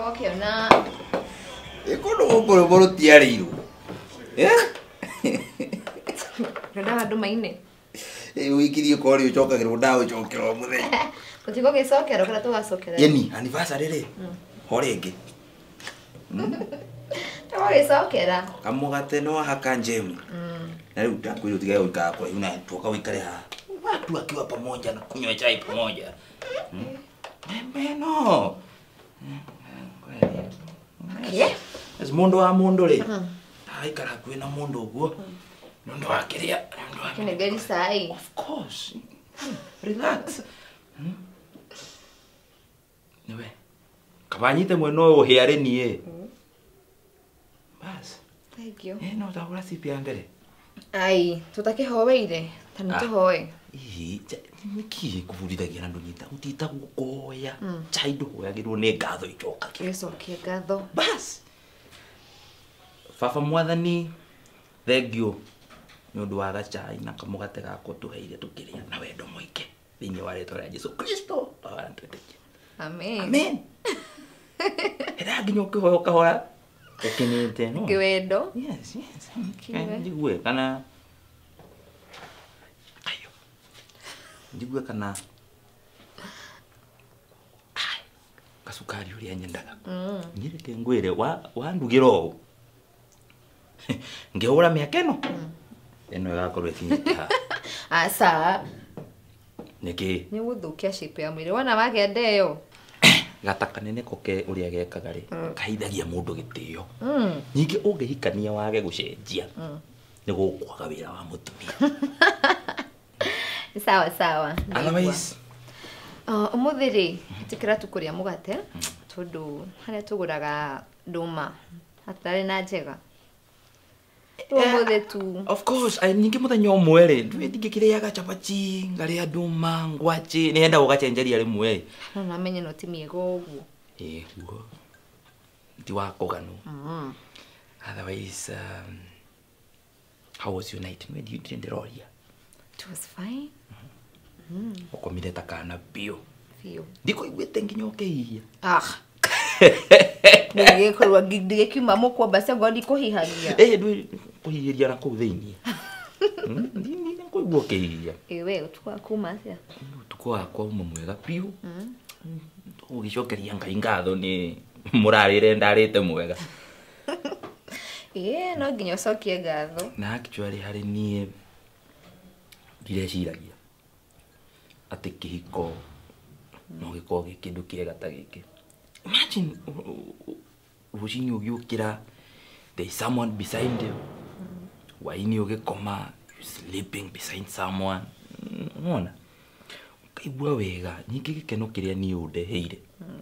Wakiona ikono boro tiariru nda handu maine wikirie kori ucokagirwo ndawe ucokero muthenya tutiko gicokero kana tugacokera yeni anniversary ri horingi tawa gicokera kamugate no haka njemu na riu ndakwira utigae uikara kwa una tuoka uikare ha watu akiwa pamoja na kunywa chai pamoja no es mundo wa mundo ri aikara kwina mundo uguo mundo wakiria kene gari sai of course relax niwe kabanyite mweno uhiare nie bas thank you no ndagura sipi andere ai tutakihoweire tani tuhoe niki kuvurithagia na ndunyita utita gukoya chai nduhoyagirwo ni ngatho icoka kicokia ngatho bas baba mwathani thank you ni undu wa gachai na kamugate gako tuheire tukiria na wendo muingi thiini wa ritwa ria Jesu Kristo amen amen era nginya ukihoya ukahoya ukinite no kiwendo yes njigue kana ayo njigue kana kasukari uria nyendaga nyireke ngwire wa ndugiro ngehura miaka eno eno igakorwo ikinyite ha asa niki ni guthukia shape ya mwiri wana wagendeyo gata kanene koke uria gekaga ri kahithagia mundu gitio nyingi ungihikania wage gucenjia ni gukwaga wira wa mutumia sawa otherwise umuthiri tikira tukuria mugate tondu haria tuguraga nduma hatari na njega of course nyingi muthenya umwe ri ndingikiriaga chapati ngaria nduma ngwachi nienda ugachenjeria rimwe no namenye no timiego uguo guo ndi wakuganu otherwise how was your night when you didn't roria it was fine ukomire takana bio fio ndiko igwete nginya ukihia nige korwa gige kiuma mukwa basi ngodi kuhihagia ndwi kuhihiria na kuu thiini ndi kuigua ukihia ewe utukwa kuma atia utukwa kwa uma mwega bio ugicokeria ngai ngatho ni murarire ndarite mwega no nginya ucokie ngatho na actually hari nie ndireciiragia ati kihiko no giko kindu kiega ta giki imagine rucinyi ugiukira there is someone beside you waini ugikoma sleeping beside someone unaona kaigua wega nyingi gikeno kiria ni undeheire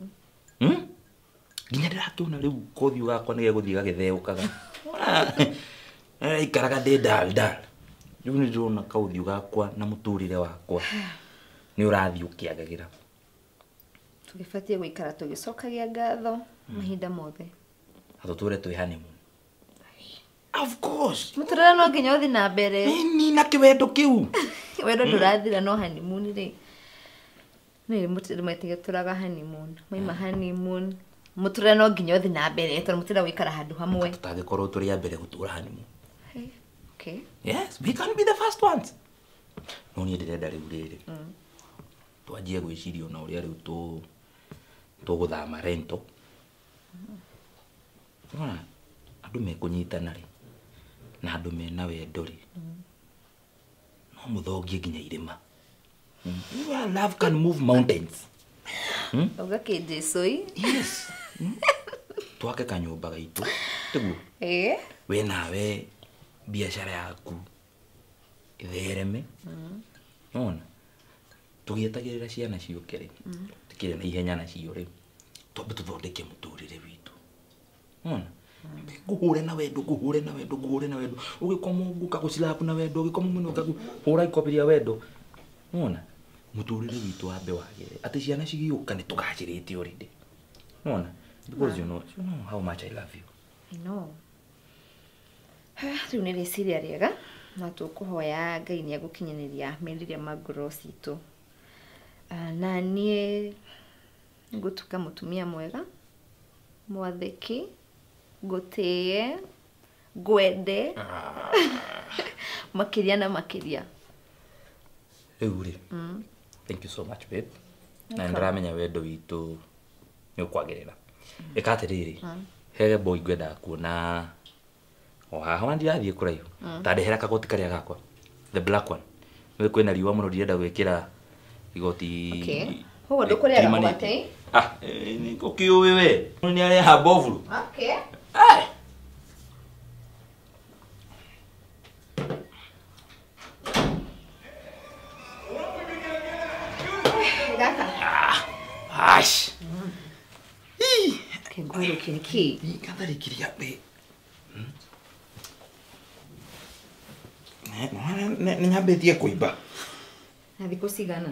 nginya ndirakiona riu kothiu gakwa nige guthii gagitheukaga ikaraga ndi dal riu ni ndona kauthiu gakwa na muturire wakwa ni urathii ukiagagira tugifatie guikara tugicokagia ngatho mahinda mothe atuture twi honeymoon of course muturira no nginya uthi na mbere ni na kiwendo kiu wendo ndurathira no honeymoon ri ni muturira maitige turaga honeymoon maima honeymoon muturira no nginya uthi na mbere tondu muturira guikara handu hamwe tutagikorwo turi ya mbere gutura honeymoon okay yes we can be the first ones no ni ndirenda riu riri twanjie gwiciria na uria riu tuguthama rento andu mekunyitana ri na andu mena wendo ri no muthongie nginya irima love can move mountains uga kijesoi yes twake kanyumba gaitu tiguo we nawe biashara yaku ithereme nona tugietagirira ciana ciukire tikire na ihenya na cio ri twambe tuthondeke muturire witu nona kuhure na wendo ugikoma nguka gucilapu na wendo ugikoma muno kaguhura ikopiria wendo nona muturire witu ambe wagire ati ciana cigiuka ni tugacirite already nona because you know how much I love you I know riu ni riciria riega na tukuhoya Ngai ni agukinyaniria meriria magoro citu na nie ngutuka mutumia mwega mwathĩki ngũtĩe ngwende makĩria na makĩria. Rĩu rĩ, thank you so much babe. Na ndĩramenya wendo witũ nĩ ũkwagĩrĩra. Ĩka atĩrĩrĩ, he boy ngwenda kuona o haha ndirathiĩ kũraihu. Tandĩhera kagoti karĩa gakwa, the black one. Nĩ kwĩna riũa mũno ndirenda gwĩkĩra igoti. Okay. Huo ndũkũrĩaga mũgate? Nĩ ũkĩũĩ we. Nĩ areha mbovuru. Okay. Ash. Kenguru kiniki. Ni katharĩkĩria be. Nĩ nyambĩtie kũimba. Na thikũ cigana?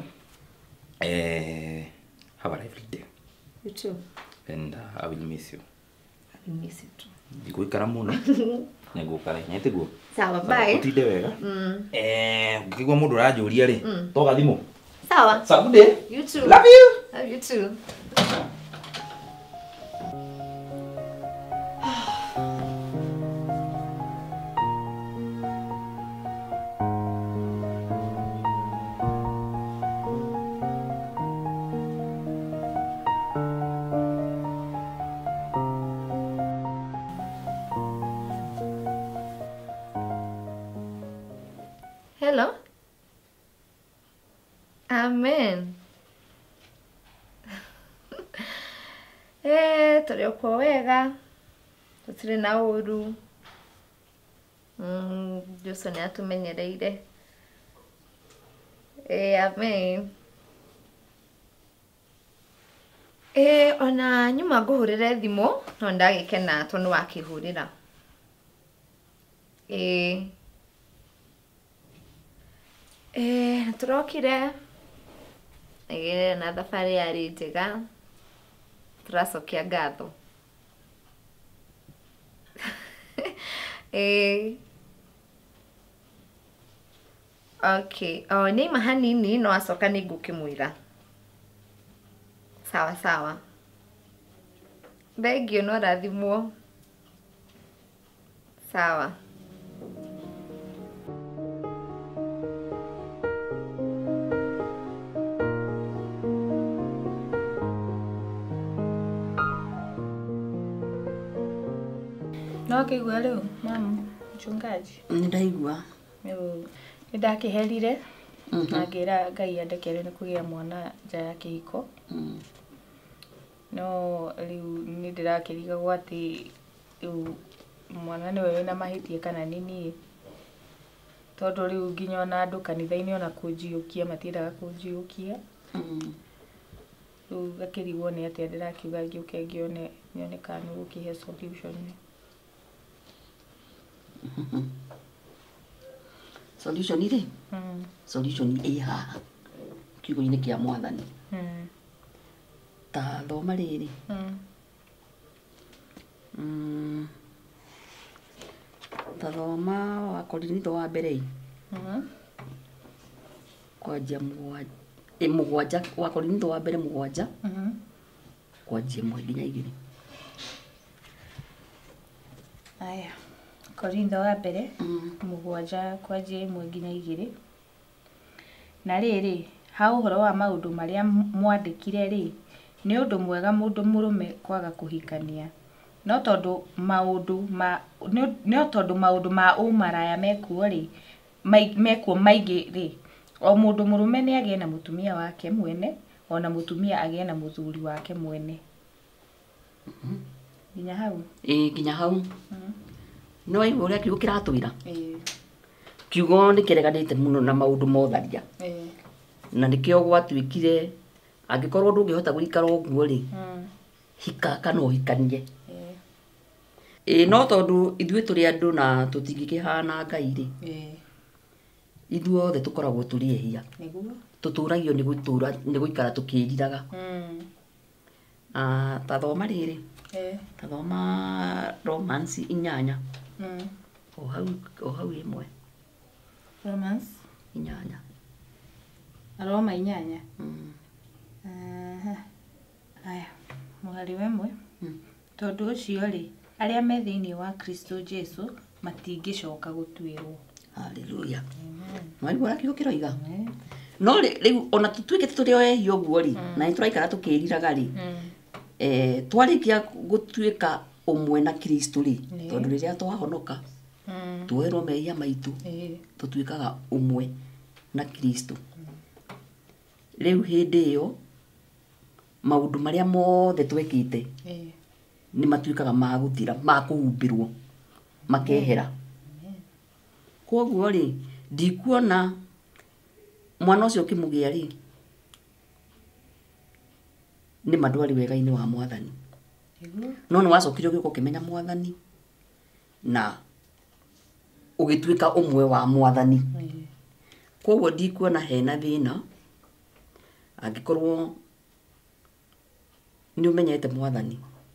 Have a lovely day. You too. And I will miss you. I will miss you too. Ndikũikara mũno. Nĩngũkara nyetiguo. Sawa, bye. Ũtinde wega. Ngĩigua mũndũ ũranjũria rĩ, toga thimũ. Sawa. Sawa, good day. You too. Love you. Love you too. Hello? Amen. Tũrĩ okwo wega. Tũtirĩ na ũru. Jesũ nĩ atũmenyereire. Amen. Ona nyuma ngũhũrĩre thimũ, no ndagĩkena tondũ wakĩhũrĩra. Tũrokire na thabarĩ yarĩ njega. Tũracokia ngatho. Okay. Nĩ hanini no acoka nĩ ngũkĩmwĩra. Sawa sawa. Thengio no rathimwo. Sawa. No kĩigua rĩu, mama, mchungaji. Ndaigua. Nĩndakĩherire na ngĩra Ngai andekere nĩ kũgĩa mwana nja ya kĩhiko. No rĩu nĩndĩrakĩrigagwo atĩ rĩu mwana nĩwe wĩna mahĩtia kana nĩ niĩ. Tondũ rĩu nginya ona andũ kanitha-inĩ ona kũnjiũkia matiendaga kũnjiũkia. Rĩu gakĩrigwo nĩ atĩa ndĩrakiuga ngĩũke nyone kana nĩ gũkĩhe solution. Solution ire? Solution ĩ haha kiugo-inĩ kĩa Mwathani. Ta thoma rĩrĩ. Ta thoma wa Korinitho wa mbere. Kwanjia mũgwanja wa Korinitho wa mbere mũgwanja. Kwanjia 1 nginya 2. Aya. Korintho wa mbere mũgwanja kwanjia 1 nginya 2. Na rĩrĩ, ha ũhoro wa maũndũ marĩa mwandĩkire rĩ, nĩ ũndũ mwega mũndũ mũrũme kwaga kũhikania. No tondũ maũndũ ma ũmaraya mekuo rĩ, mekuo maingĩ rĩ, o mũndũ mũrũme nĩ agĩe na mũtumia wake mwene, ona mũtumia agĩe na mũthuri wake mwene. Nginya hau? Nginya hau. No aigua ũrĩa kiugo kĩratwĩra. Kiugo nĩ kĩreganĩte mũno na maũndũ motharia. Na nĩkĩo gwatuĩkire angĩkorwo ndũngĩhota gũikara ũguo rĩ, hika kana ũhikanie. No tondũ ithuĩ tũrĩ andũ na tũtingĩkĩhana Ngai rĩ, ithuothe tũkoragwo tũrĩ ehia. Tũtũragio nĩ gũikara tũkĩriraga. Ta thoma rĩrĩ. Ta thoma Romans 8. O hau ĩmwe. Romans 8. Roma 8. Aya, mũhari wemwe. Tondu ucio ri aria me thiini wa Kristo Jesu matingicoka gutuirwo. Haleluya. Mwalimu wake ukiroiga. No riu ona tutuikete turi oehio guo ri na nituraikara tukiriraga ri. Twarikia gutuika umwe na Kristo ri tondu riria twahonoka tuerwo mehia maitu tutuikaga umwe na Kristo. Riu hindi iyo maundu maria mothe twekite ni matuikaga maguthira makuhumbirwo makehera. Koguo ri ndikuona mwana ucio kimugia ri ni madwari wega-ini wa Mwathani. No ni wacokire ugiko kimenya Mwathani na ugituika umwe wa Mwathani. Koguo ndikuona hena thina angikorwo ni umenyete Mwathani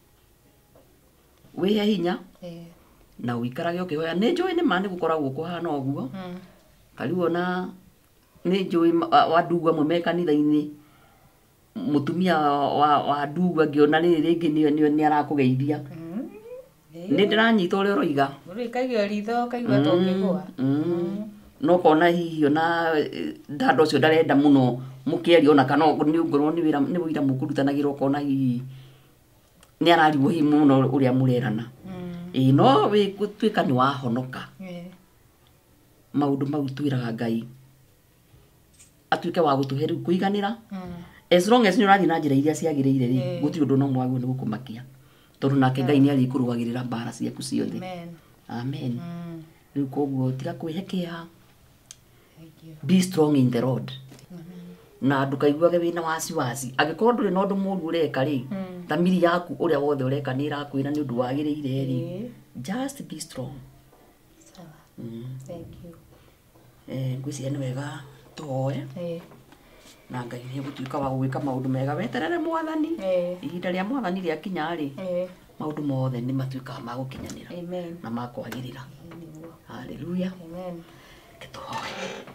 wihe hinya na uikarage ukihoya. Ni njui ni ma ni gukoragwo kuhana uguo kariu ona ni njui wa ndugu amwe me kanitha-ini mutumia wa ndugu angiona riri ringi ni arakugeithia ni ndiranyita uria uroiga urikagio ritho kaigua tongegwa no kona hihi ona ndanda ucio ndarenda muno mukiari ona kana ni ngorwo ni wira ni wira mukurutanagira kona hihi ni arariwo hi muno uria murerana. No we gutuika ni wahonoka maundu mau twiraga Ngai atuike wa gutuhe riu kuiganira as long as ni urathi na njira iria ciagirire ri gutiri undu no mwagu ni gukumakia tondu nake Ngai ni ari kurugagirira mbara ciaku ciothe. Amen. Riu koguo tiga kwihekia, be strong in the Lord. Na ndukaiguage wina wasiwasi angikorwo nduri na undu muru ureka ri tamiri yaku uria wothe ureka ni irakwira ni undu wagirire ri just be strong. Sawa. Thank you. Ngwiciria ni wega tuhoe na Ngai ni gutuika wa gwika maundu mega weterere Mwathani. Ihinda ria Mwathani riakinya ri maundu mothe ni matuika ma gukinyanira na ma kwagirira. Haleluya. Amen. Tuhoe.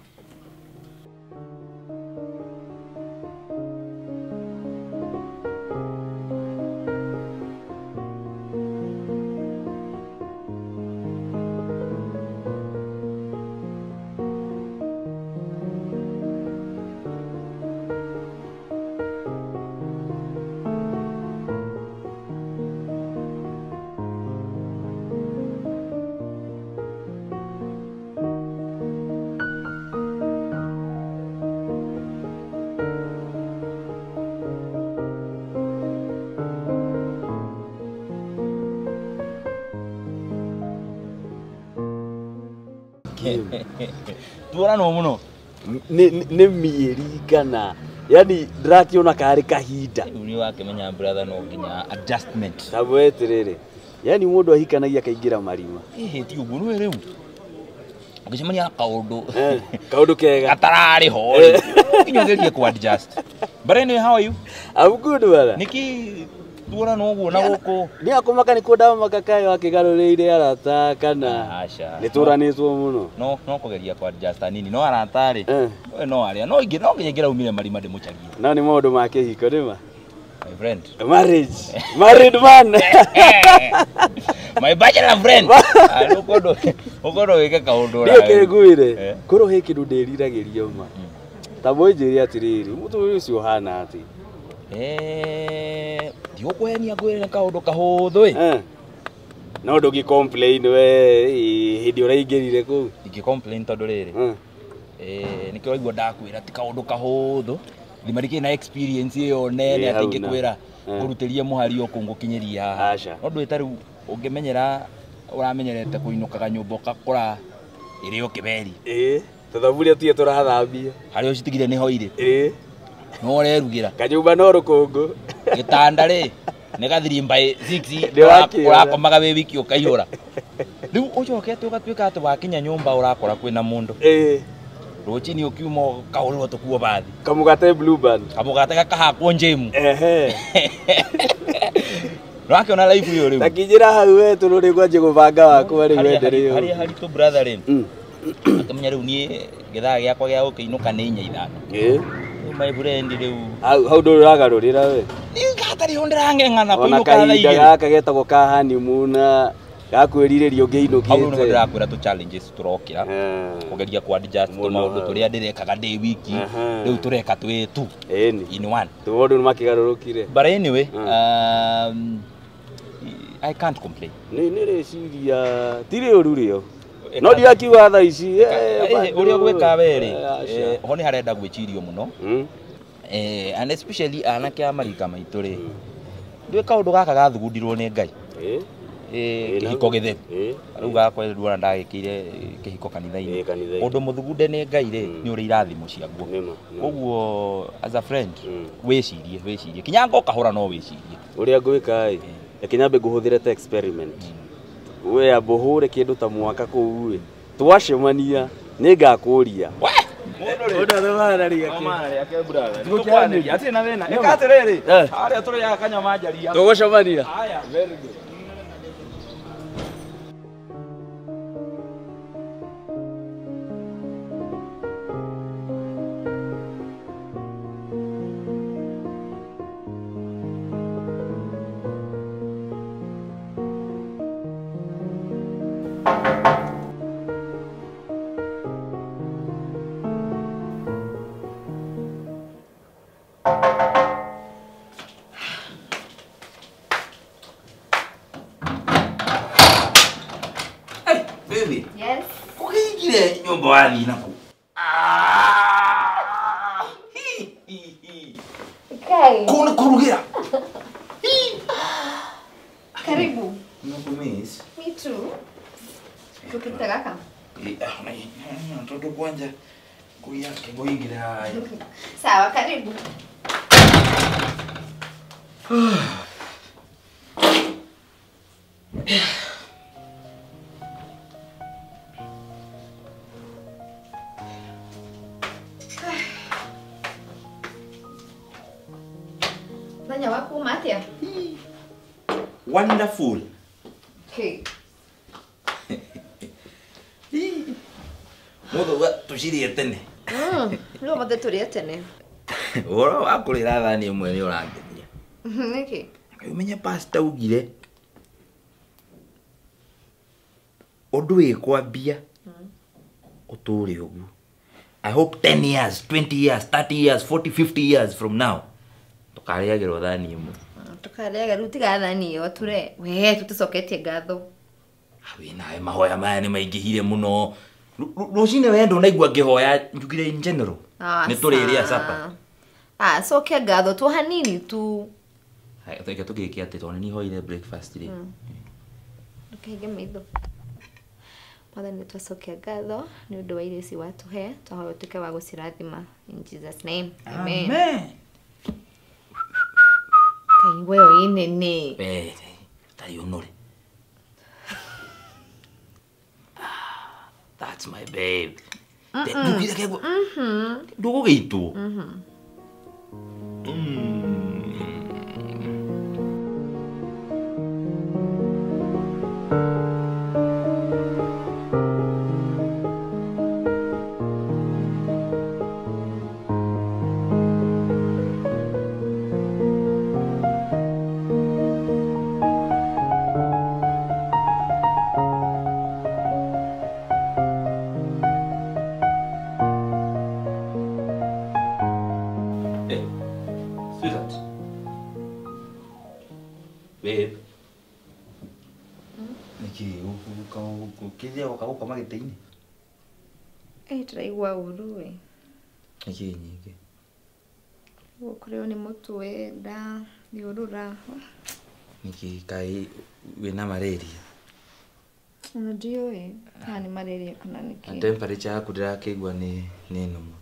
Tuona no muno ni mieri kana yani ndirakiona kari kahinda uri wakimenya brother no nginya adjustment tabweterere yani mundu ahikanagia kaingira marima ti uguo no riu ukicemania kaundu kega gatarari ho nginya ngerie ku adjust. But anyway, how are you? I'm good brother. Niki tuona no guo na guku ni akumaka ni kuda makakayo akigaruriire arata kana ni turanitwo muno no kugeria ku adjust nini no aratari we no aria no ngira umire marima ndimuchagie na ni maundu ma kihiko rima my friend married man my bachelor friend ukodo weke kaundu ra ndio kiguire kuruhe kindu ndiriragirio ma tabonjiri atiriri mutu ucio hana ati Dio kwenia gwere kaundu kahuthu no ndugi complain we hindi uraingirire ku iki complain tondu riri nikio igwa ndakwira ti kaundu kahuthu thimariki na experience iyo nene ati ngikwira kurutiria muhari okungukinyiria haha no ndu itari ungimenyera uramenyerete kuinukaga nyumba ukakura iri ukiberi tuthaburia tuye turathambia hari ucitigire ni hoire no urerugira kanyumba no rukungu gitanda ri ni gathirimba 6 urakomaga wi wiki ukaihura riu ucokete ugatuika ati wakinya nyumba urakora kwina mundu ruchini ukiuma kaulwa tukuo bathi kamugate blue band kamugate gakahakwo njemu Rwake ona live hiyo riu takijira hau wetu ruri gwaje gubanga waku ari wenderio hari tu brother ri akamenya riu nie githaa giakwa gia gukiinuka ni 4 my friend riu hau ndu uragarurira we ni atari hondera ngeng'ana ona kahinda gaka getagwo ka honeymoon gakwĩrirĩria ũngĩinũkĩte au no ndĩrakwĩra tu challenges turokira kugeria ku adjust maũndũ tũrĩa ndĩrekaga ndĩ wiki rĩu tureka twĩtu in one tũndũ nĩ makĩgarũrũkire but anyway I can't complain nĩ rĩciria ti rĩũru rĩo no ndiakiuga thaa ici ũrĩa gwĩka werĩ ho nĩ harenda gwĩcirio mũno and especially anake a marika maitũ rĩ ndwĩ kaũndũ gaka gathugundirwo nĩ Ngai kĩhiko gĩtheru rĩu gakwĩrwo na ndagĩkĩire kĩhiko kanitha-inĩ ũndũ mũthugunde nĩ Ngai rĩ nĩ ũrĩ irathimo ciaguo koguo as a friend wĩcirie kinya ngokahũra no wĩcirie ũrĩa ngwĩka reke nyambe ngũhũthĩre ta experiment we ambe ũhũre kĩndũ ta mwaka kũu twacemania nĩ ngakũria mũndũ themanaria tũkwanĩria atirĩ na thĩna ĩka atĩrĩrĩ harĩa tũrĩaga kanyama njaria tũgũcemania haya very good Baby. Yes. Kukigire nyumba wathi naku. Okay. Kuna kurugira. Karibu. Nakumiss. Me too. Tukipita kaka. Mtoto kwanza kuyake ngoingira haya. Sawa, karibu. Nanya wako matia? Wonderful. Okay. Mudo wa tushiri tene. Leo mothe turi tene. Ora wakurira thani imwe ni urangithia. Niki. Umenye pastor ugire. Undu wikwambia. Uturi ugu. I hope 10 years, 20 years, 30 years, 40, 50 years from now. Tukariagirwo thani imwe. Tukariaga ruti gathani yo ture. We tutucoketie ngatho. Hawi nae mahoya maya ni maingihire muno. Rucine wendo naigua ngihoya njugire in general. Ni turiria sapa. Cokia ngatho tu hanini tu. Hai tuke tugikia ati tone ni hoire breakfast ri. Ndukaiga maitho. Mother nĩ twacokia ngatho nĩ ũndũ wa irio ici watuhe twahoya ũtuĩke wa gũcirathima in Jesus name. Amen. Kaigua yo inene. Tari unore. That's my babe. Ndugire kego. Ndugugiitwo. Sweetheart. Babe. Niki ukithia ukagukoma gĩtĩ-inĩ. Tũraigua ũru we. Niki nyingĩ. Ũkorwo nĩ mũtwe nda thiũrũra. Niki kai wĩna malaria. Ndiũĩ kana nĩ malaria kana nĩkĩ. Temperature yaku ndirakĩigua nĩ nũmu.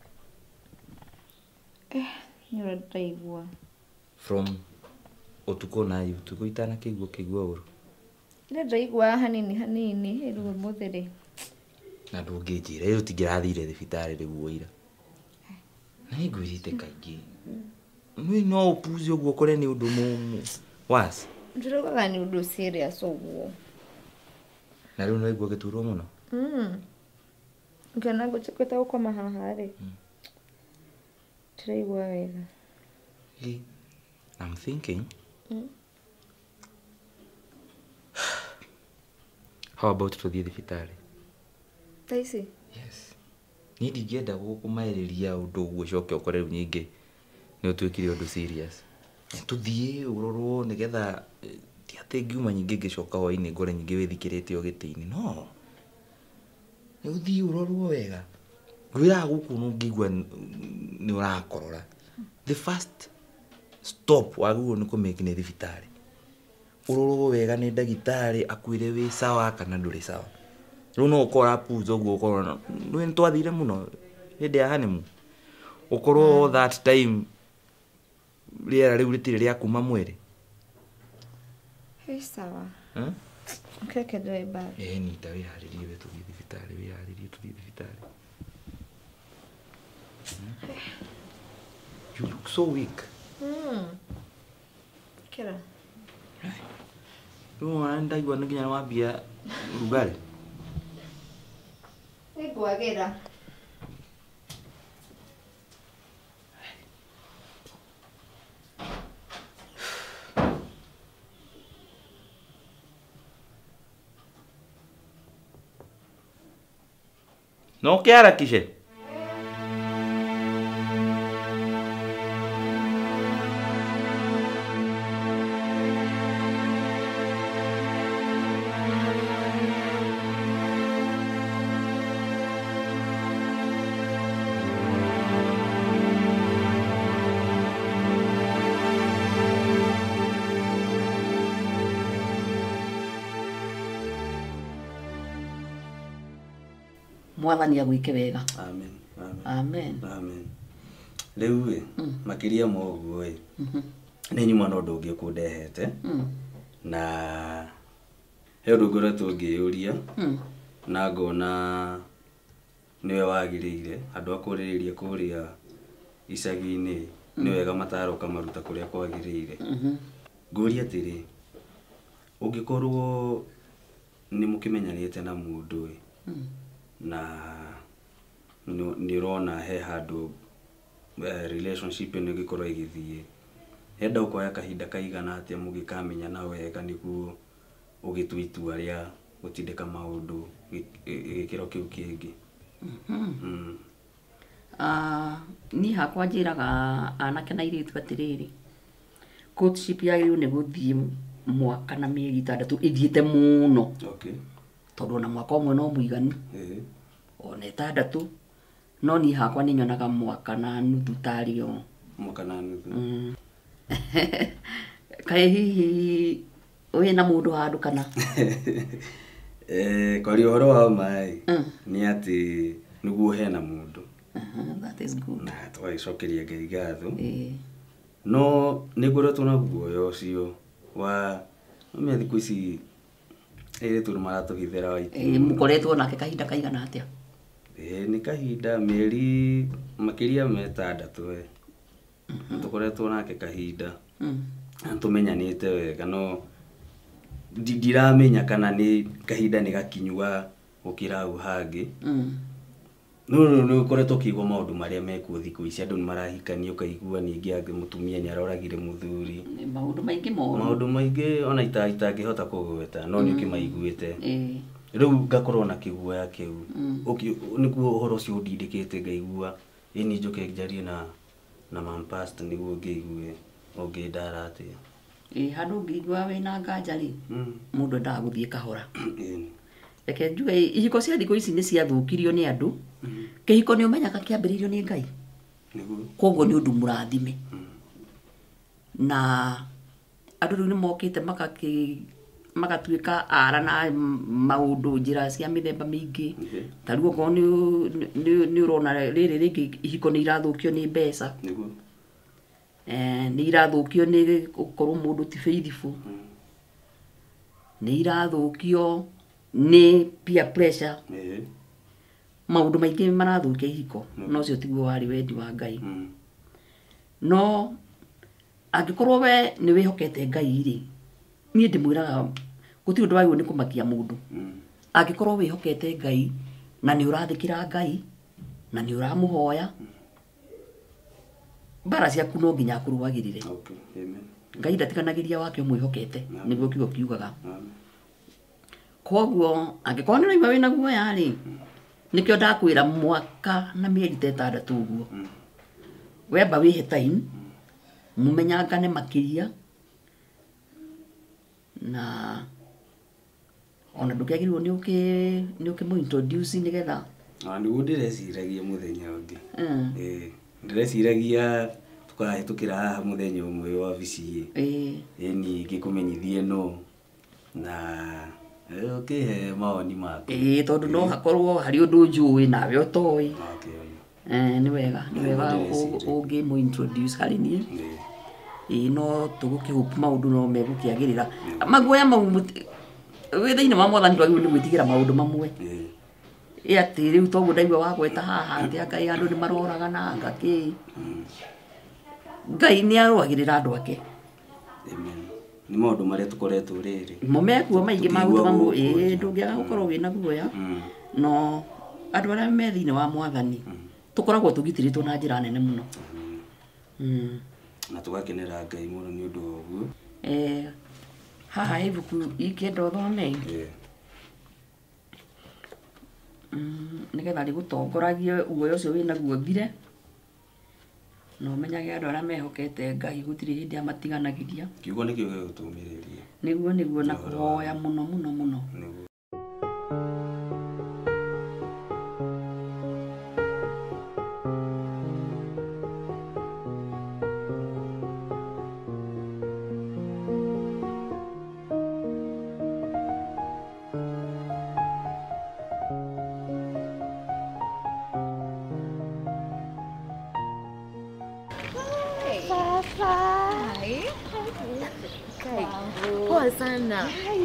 Nĩũrĩa ndĩraigua. From utuko na utuko itanakĩigua kĩigua ũru. Ĩrĩa ndĩraigua hanini rĩu ũmũthĩ rĩ. Na ndũngĩnjĩra rĩu tingĩrathire thibitarĩ rĩu ira. Na igwĩrĩte kaingĩ. Nĩ no ũpuzi ũguo kũrĩa nĩ ũndũ mũmũ. Was. Ndĩraugaga nĩ ũndũ serious ũguo. Na rĩu no igua gĩturwo mũno. Ngĩona ngũtĩkĩte gũkoma haha rĩ. Ndĩraigua wega. I'm thinking how about tuthie thibitari? Taisi. Yes. Ni ndingĩenda gũkũmaĩrĩria ũndũ ũguo coke ũkore rĩu nyingĩ nĩ ũtuĩkire ũndũ serious. Tũthiĩ ũrorwo nĩgetha ti atĩ ngiuma nyingĩ ngĩcoka hwaĩ-inĩ ngore nyingĩ wĩthikĩrĩte o gĩtĩ-inĩ. No. Nĩ ũthiĩ ũrorwo wega. Ngwĩraga gũkũ no ngĩigua nĩ ũrakorora. The first stop wagĩrĩirwo nĩ kũmake nĩ thibitarĩ. Ũrorwo wega nĩ ndagĩtarĩ akwĩre wĩ sawa kana ndũrĩ sawa. Rĩu no ũkora puzo ũguo ũkorwo nĩ twathire mũno hĩndĩ ya honeymoon. Ũkorwo that time rĩera rĩu rĩtirĩ rĩa kuma mwĩrĩ. Hĩ sawa. Keke ndũrĩ mbara. Nita wĩharĩrie we tũthiĩ thibitarĩ, wĩharĩrie tũthiĩ thibitarĩ. You look so weak. Kira. Rĩu ndaigua nĩ nginya wambia rugarĩ. Nĩngwagĩra. No ũkĩharakishe. Mwathani agwĩke wega. Amen. Amen. Amen. Rĩu we makĩria ma ũguo we. Nĩ nyuma na ũndũ ũngĩ kũndehete. Na he ũndũ ngoretwo ngĩyũria. Na ngona nĩwe wagĩrĩire andũ akũrĩrĩria kũrĩa icagi-inĩ nĩ wega mataro kamaruta kũrĩa kwagĩrĩire. Ngũria atĩrĩ, ũngĩkorwo nĩ mũkĩmenyanĩte na mũndũ we na nĩ ũrona he handũ relationship ĩno ĩgĩkorwo ĩgĩthiĩ, henda ũkoya kahinda kaigana atĩa mũngĩkamenya wega nĩguo ũgĩtua itua rĩa gũtindĩka maũndũ gĩkĩro kĩu kĩngĩ? Niĩ hakwa njĩraga anake na airĩtu atĩrĩrĩ, courtship yagĩrĩirwo nĩ gũthiĩ mwaka na mĩeri 6 ĩthiĩte mũno. Tondũ ona mwaka ũmwe no mũiganu. Ona 6, no niĩ hakwa nĩ nyonaga mwaka na nuthu tarĩ o. Mwaka na nuthu. Kaĩ hihi wĩna mũndũ handũ kana? Kwari ũhoro wa maĩ nĩ atĩ nĩguo hena mũndũ. That is good. Na twagĩcokeria Ngai ngatho. No nĩ ngoretwo na guoya ũcio wa mimi thikũ ici airĩtu nĩ maratũgithĩra waiti. Mũkoretwo nake kahinda kaigana atĩa? Nĩ kahinda mĩeri makĩria me 6 we. Tũkoretwo nake kahinda. Tũmenyanĩte wega no ndiramenya kana nĩ kahinda nĩ gakinyua gũkĩra hau hangĩ. No nĩ ũkoretwo ũkĩigua maũndũ marĩa mekuo thikũ ici, andũ nĩ marahikania ũkaigua ningĩ angĩ mũtumia nĩ aroragire mũthuri. Maũndũ maingĩ moru. Maũndũ maingĩ ona itangĩhota kũgweta no nĩ ũkĩmaiguĩte. Rĩu ngakorwo na kĩguoya kĩu. Nĩguo ũhoro ũcio ũndindĩkĩte ngaigua ĩni njoke njarie na mam pastor nĩguo ngĩigue ũngĩndara atĩa. Handũ ũngĩigua wĩna nganja rĩ, mũndũ endaga gũthiĩ kahora. Reke njuge ihiko cia thikũ ici nĩ ciathũkirio nĩ andũ. Kĩhiko nĩ ũmenyaga kĩambĩrĩirio nĩ Ngai. Koguo nĩ ũndũ mũrathime. Na andũ rĩu nĩ mokĩte magatuĩka ara na maũndũ njĩra cia mĩthemba mĩingĩ. Ta rĩu okorwo nĩ ũrona rĩrĩ rĩngĩ ihiko nĩ irathũkio nĩ mbeca. Nĩ irathũkio nĩ gũkorwo mũndũ ti faithful. Nĩ irathũkio nĩ peer pressure. Maũndũ maingĩ marathũkia ihiko, no ũcio tiguo warĩ wendi wa Ngai. No angĩkorwo we nĩ wĩhokete Ngai rĩ, niĩ ndĩmwĩraga gũtirĩ ũndũ wagĩrĩirwo nĩ kũmakia mũndũ. Angĩkorwo wĩhokete Ngai na nĩ ũrathĩkĩra Ngai na nĩ ũramũhoya, bara ciaku no nginya kurwagirire. Okay, amen. Ngai ndatikanagiria wake mwihokete niguo kiugo kiugaga. Koguo angikorwo ni raigua wina guoya ri nikio ndakwira mwaka na mieri 6 uguo wemba wihe time mumenyangane makiria na ona ndukiagirwo ni ukimu introduce nigetha niguo ndireciragia muthenya ungi ndireciragia tukahitukira haha muthenya umwe wa ofici ni ngikumenyithie no na okay maoni mako tondu no hakorwo hari undu njui nawe utoi ni wega ungi mu introduce hari nie no tugukihupa maundu no megukiagirira maguoya mau withaini wa mwathani ndwagirwo ni gwitigira maundu mamwe ati riu toguo ndaigua wa gweta haha ati Ngai andu ni maroraga na ngaki Ngai ni arwagirira andu ake. Amen. Ni maundu maria tukoretwo riri momekuo maingi maundu mamwe ndungiaga gukorwo wina guoya no andu aria me thiini wa mwathani tukoragwo tugitiritwo na njira nene muno na tugakenera Ngai muno ni undu oguo haha ibuku ikenda uthome nigetha rigutongoragie guoya ucio wina guo thire no menyage andu aria mehokete Ngai gutiri hindi amatiganagiria kiugo nikio gigutumiriria niguo na kuhoya muno muno muno Poa sana.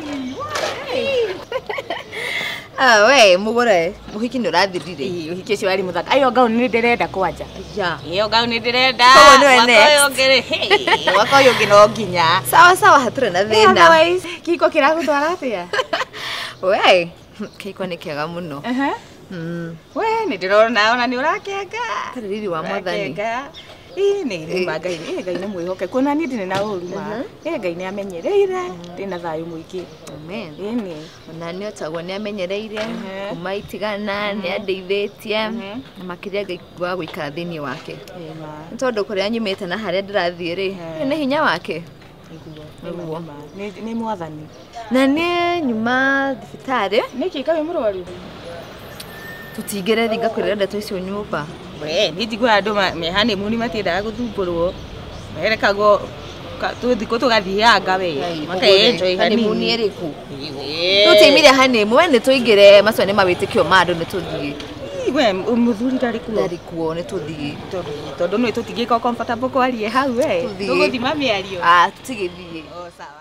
We mugore muhiki ni urathirire. Uhiki ucio wari muthaka. Ayo ngau ni ndirenda kwanja. Ya. Iyo ngau ni ndirenda. Koguo niwe next. Wako ngere. Wako yungi no nginya. Sawa hature na thina. Otherwise kiko kiragutwara atia. We kiko ni kiega muno. We ni ndirona ona ni urakenga. Tariri wa mwathani. Ni magai ni Ngai ni mwihoke kuona ni ndine na uruma Ngai ni amenyereire ndina thayu muingi amen ni ona ni otagwo ni amenyereire kuma itigana ni andeithitie na makiria Ngai wa guikara thiini wake ni tondu kuria nyumite na haria ndirathie ri ni hinya wake niguo ni mwathani na ni nyuma thibitari niki kawe murwaru tutingire ringa kwirira ndeto icio nyumba we ni njigua andu mehane muni matiendaga guthumburwo merekago tuthiko tugathianga we makaenjoy hanimuni eriku tutimire hanimu we ni tuingire macwa ni mawitikio mandu ni tuthie we muthuri darikuo ni tuthie tondu no tutingika comfortable kwarie hau we tuguthima miario tutigithie sawa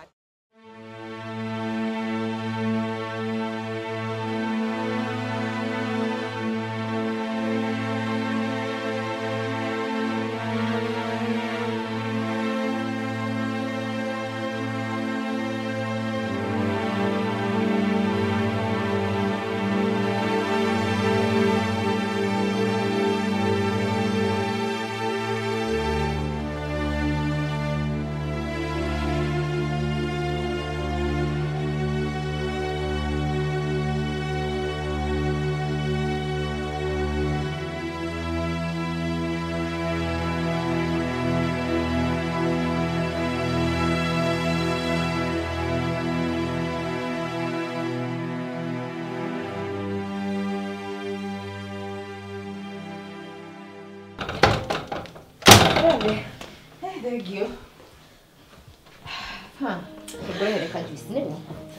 Thank you. Voy a dejar juice, ¿no?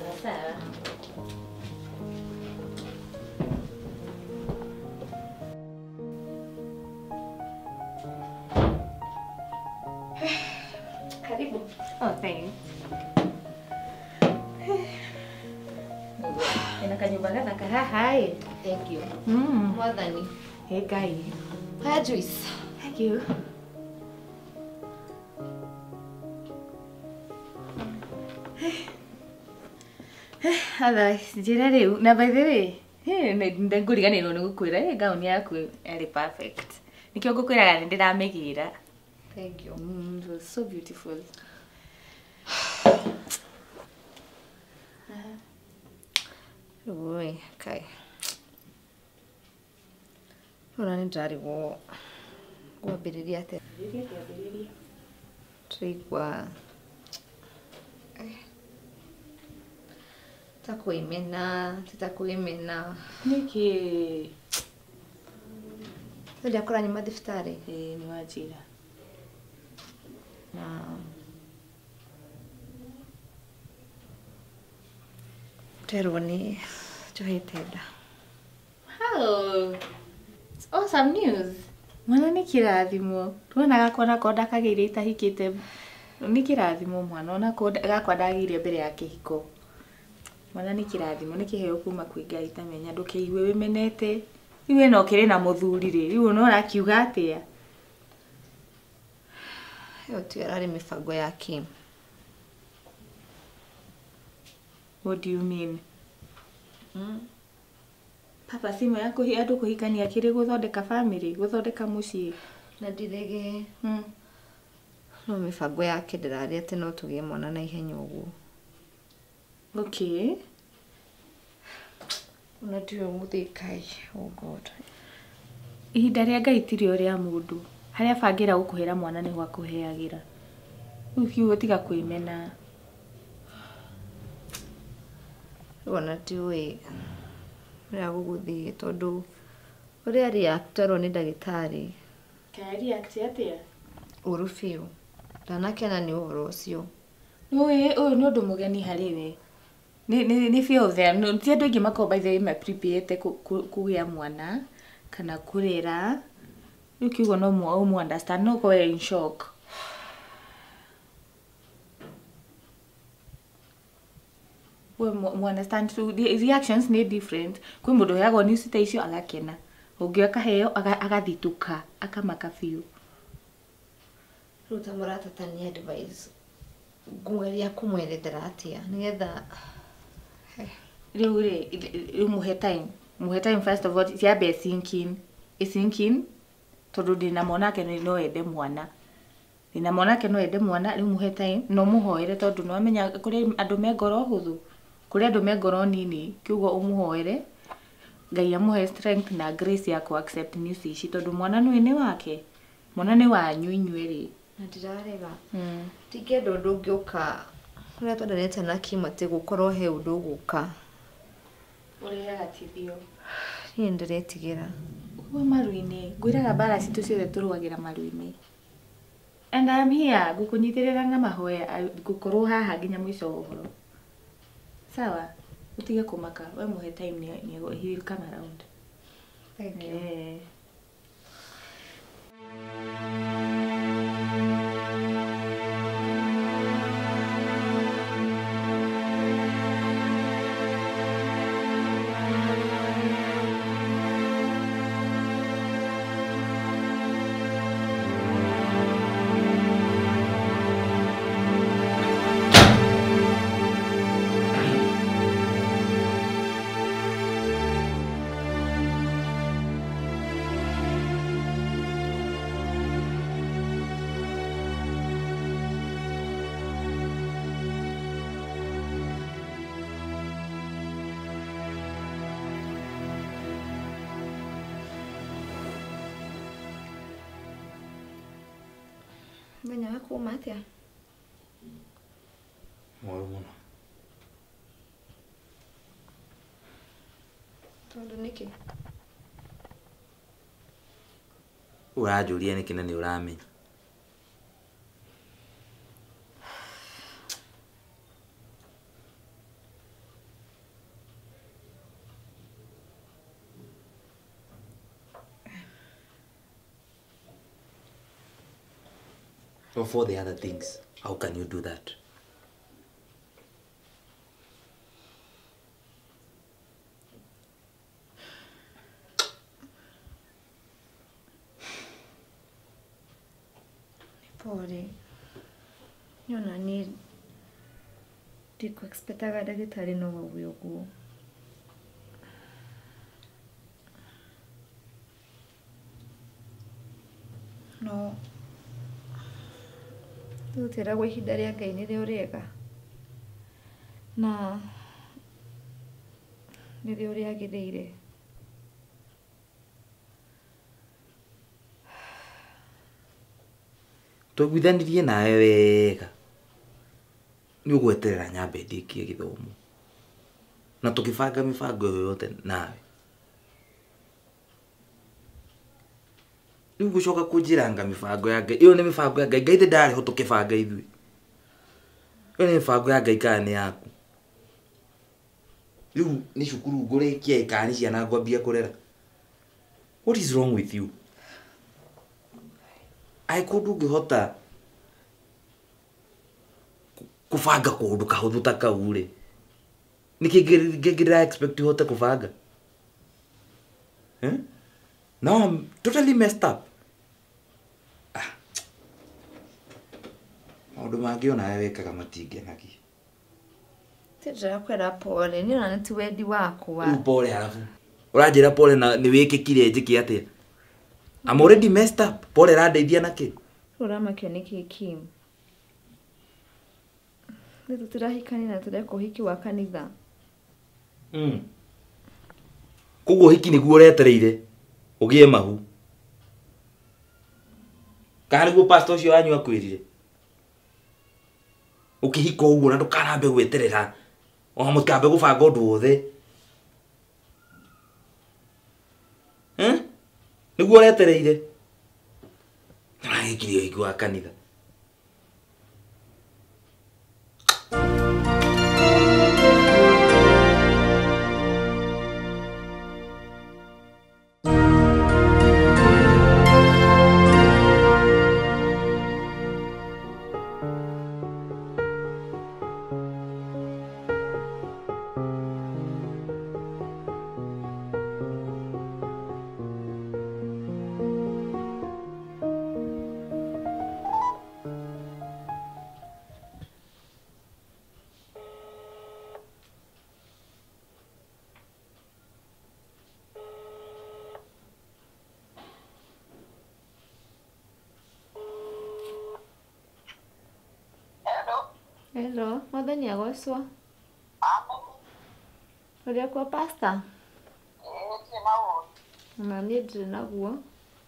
Karibu. Oh, thanks. Inakanyumba gaka hai. Thank you. Mwathani. Hey, Ngai. Haya juice. Thank you. Otherwise, njira riu na by the way, ndenguriganirwo ni gukwira gauni yaku eri perfect. Nikio ngukwiraga ni ndiramegira. Thank you. It was so beautiful. Ui, kai. Ona nĩ ndarigwo gwambĩrĩria atĩa. Tũigua ta kwĩmena. Nĩkĩ? Hĩndĩ akora nyuma thibitarĩ. Nĩ wanjĩra. Na terwo nĩ njohete nda. How? It's awesome news. Mwana nĩ kĩrathimo. Tuona gakwa nako ndakagĩire itahikĩte. Nĩ kĩrathimo mwana. Ona gakwa ndagĩire mbere ya kĩhiko. Mwana nĩ kĩrathimo. Nĩ kĩheo kuma kwĩ Ngai tamenya ndũkĩigue wĩmenete. Rĩu ĩno kĩrĩ na mũthuri rĩ. Rĩu no arakiuga atĩa? Ĩyo ti yararĩ mĩbango ya Kim. What do you mean? Papa simo yako andũ kũhikania kĩrĩ gũthondeka family, gũthondeka mũciĩ. Na ndirege. No mĩbango yake ndĩrarĩ atĩ no tũgĩe mwana na ihenya ũguo. Okay. Ona ndiũĩ mũthĩkai. Oh God. Ihinda rĩa Ngai tirĩ rĩa mũndũ. Harĩa bangĩra gũkũhera mwana nĩ gwakũheagĩra. Rĩu kiugo tiga kwĩmena. Ona ndiũĩ ũrĩa gũgũthiĩ tondũ ũrĩa reactorwo nĩ ndagĩtarĩ. Kaĩ react atĩa? Ũru biũ. Ndanakena nĩ ũhoro ũcio. Ũyũ nĩ ũndũ mũgeni harĩ we. Nĩ feel there. Ti andũ aingĩ makoragwo by the way me-prepare kũgĩa mwana kana kũrera. Rĩu kiugo no mu understand. No go in shock. We mu understand too. The reactions need different. Kwĩ mũndũ heagwo news ta icio agakena. Ũngĩ akaheo agathituka, akamaka biũ. Rĩu ta mũratata nĩ advice. Ngũgeria kũmwerethera atĩa nĩgetha rĩu rĩ muhe time first of all ciambe sinking tondũ ndĩna mwanake no ende mwana. Ndĩna mwanake no ende mwana rĩu muhe time no mũhoere tondũ no amenya kũrĩ andũ me ngoro hũthũ. Kũrĩ andũ me ngoro nini kiugo ũmũhoere. Ngai amũhe strength na grace ya ku accept news ici tondũ mwana nĩ wake. Mwana nĩ wanyu inyuĩ rĩ. na ndirarega. Tikenda ũndũ ũngĩũka ũrĩa twendanĩte na Kim atĩ gũkorwo he ũndũ ũgũka. Ũrĩaga tithio. Niĩ ndĩretigĩra. Ũguo maru-inĩ. Ngwĩraga mbara citũ ciothe tũrũagĩra maru-inĩ. And I'm here gũkũnyitĩrĩra na mahoya gũkorwo haha nginya mũico wa ũhoro. Sawa? Utige kũmaka. We mũhe time he will come around. Thank you. Mũthenya waku uma atĩa? Moru mũno. Tondũ nĩkĩ? Ũranjũria nĩkĩ na nĩ ũramenya. Or for the other things, how can you do that? Pole. Niona ni ndikũ-expectaga ndagĩtarĩ no auge ũguo. No tutera gwe ihinda rĩa Ngai nĩrĩo rĩega na nĩrĩo rĩagĩrĩire. Tũiguithanirie nawe wega nĩ ũgweterera nyambe ndĩkie gĩthomo na tũkĩbanga mĩbango yothe nawe. Rĩu gũcoka kũnjĩranga mĩbango ya Ngai, ĩyo nĩ mĩbango ya Ngai. Ngai ndarĩho tũkĩbanga ithuĩ. Ĩyo nĩ mĩbango ya Ngai kana nĩ yaku? Rĩu nĩ cukuru ngũrĩkia kana nĩ ciana ngwambia kũrera? What is wrong with you? Angĩkorwo ndũngĩhota kũbanga kũndũ kahũthũ ta kau rĩ, nĩkĩ ngĩra expect ũhote kũbanga? No, I'm totally messed up. Maũndũ mangĩ ona wewe wekaga matingĩnagia. Ndĩrakwĩra pole, nĩ ona nĩ ti wendi wakwa. Rĩu pole halafu ũranjĩra pole na nĩ wĩkĩkire njĩke atĩa? I'm already messed up. Pole randeithia na kĩ? Ũramakio nĩ kĩ Kim? Nĩ tũtirahikania na tũreka ũhiki wa kanitha. Koguo ũhiki nĩguo ũretereire ũgĩe mahu? Kana nĩguo pastor ũcio wanyu akwĩrire? Ũkĩhika ũguo na ndũkanambe gweterera. Ona mũtikambe gũbanga ũndũ wothe. Nĩguo ũretereire? Nĩwagĩkirie ũhiki wa kanitha. Hello, mwathani agocwo. Ũrĩa kwa pastor? Na niĩ ndirĩ naguo.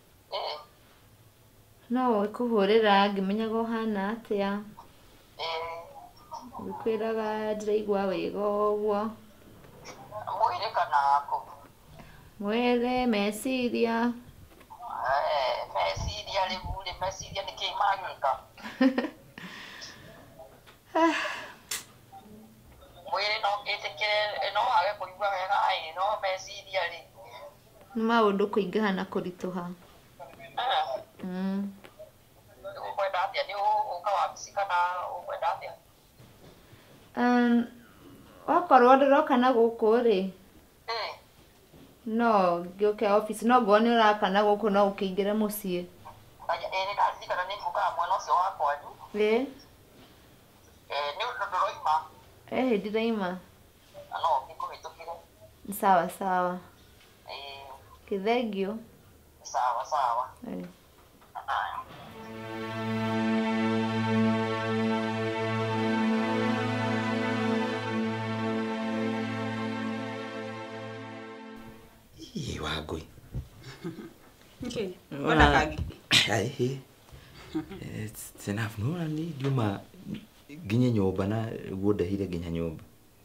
No ũkũhũrĩra ngĩmenyaga ũhana atĩa. Ngĩkwĩraga ndĩraigua wega ũguo. Mwĩrĩ kana kũ? Mwĩrĩ, meciria. Meciria rĩu meciria nĩ kĩĩ magĩka? Mwĩrĩ no ĩtĩkĩre no wage kũigua wega no meciria rĩ. Nĩ maũndũ kũingĩha na kũritũha. Ũkwenda atĩa nĩ ũka wabici kana ũkwenda atĩa? Wakorwo ndĩroka na gũkũ rĩ, no ngĩũke office, no ngorwo nĩ ũraka na gũkũ no ũkĩingĩre mũciĩ. Nĩ ndaririkana nĩ ngũkaga mwena ũcio wa kwanyu. Nĩ ũndũ ndũroima? Ndiraima. No ngĩkũhĩtũkĩre. Sawa sawa. Kĩthengio. Sawa sawa. Wangui. Okay. Mbona kagi? It's enough. No, I need you ma nginya nyũmba na guondehire nginya nyũmba.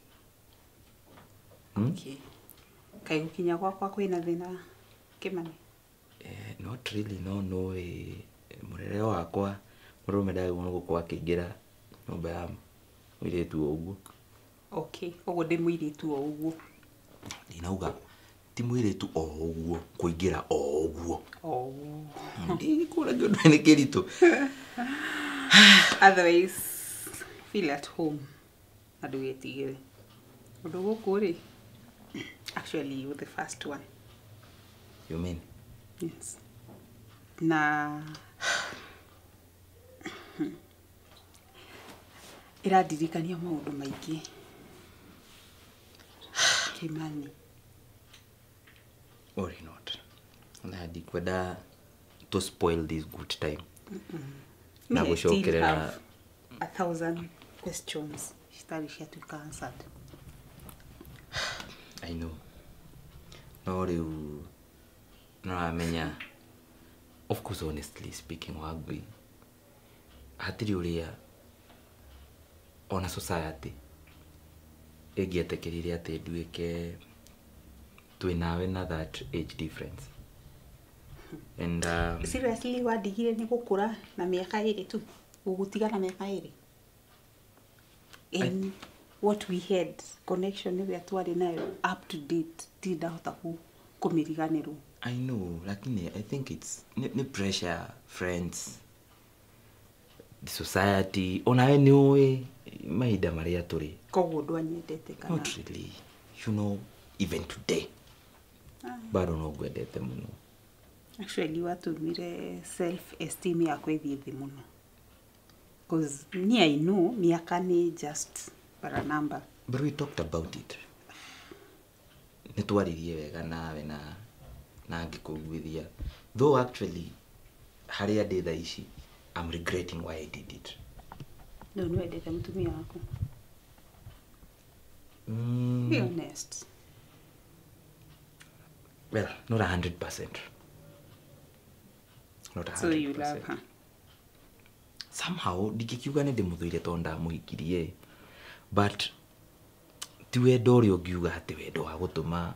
Okay. Kai gukinya gwakwa kwĩna thĩna Kĩmani? Not really, no. Mũrere wakwa mũrũme ndagĩrĩirwo gũkorwo akĩingĩra nyũmba ya mũirĩtu o ũguo. Okay, ũguo ndĩ mũirĩtu o ũguo. Ndinauga ti mũirĩtu o ũguo kũingĩra o ũguo. Ndikũra kĩndũ nĩ kĩritũ. Otherwise, feel at home. Na ndũgetigĩre. Ũndũ gũkũ rĩ, actually you're the first one. You mean? Yes. Na ĩrandirikania maũndũ maingĩ. Kĩmani. Worry not. Na ndikwenda to spoil this good time. Na gũcokerera 1,000 questions citarĩ ciatuĩka answered. I know. No rĩu nĩramenya, of course honestly speaking Wangui, hatirĩ ũrĩa ona society ĩngĩetĩkĩrire atĩ nduĩke twĩnawe na that age difference. And seriously wadigire nĩ gũkũra na mĩaka 2 tu, gũgũtigana mĩaka 2. And what we had connection ĩrĩa twarĩ nayo up to date ndindahota kũmĩriganĩrwo. I know, lakini I think it's ni pressure, friends, the society, onawe nĩũĩ mahinda marĩa tũrĩ. Koguo ndwanyendete kana? Not really. You know, even today. Bado no ngwendete mũno. Actually watũmire self esteem yakwa ĩthiĩ thĩ mũno. Because I know miaka nĩ just para number. But we talked about it. Nĩtwaririe wega nawe na ngĩkũiguithia. Though actually harĩa ndĩ thaa ici, I'm regretting why I did it. No, nĩwendete mũtumia waku? Be honest. Well, not 100%. Not 100%. So you love her? Somehow, ndikiuga nĩ ndĩmũthũire tondũ ndamũhikirie. But ti wendo ũrĩa ũngiuga atĩ wendo wa gũtũma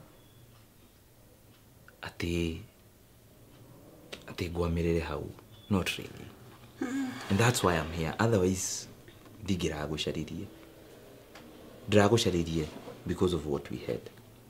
atĩ ngwamĩrĩre hau. Not really. And that's why I'm here. Otherwise, ndigĩragũcaririe. Ndĩragũcaririe because of what we had.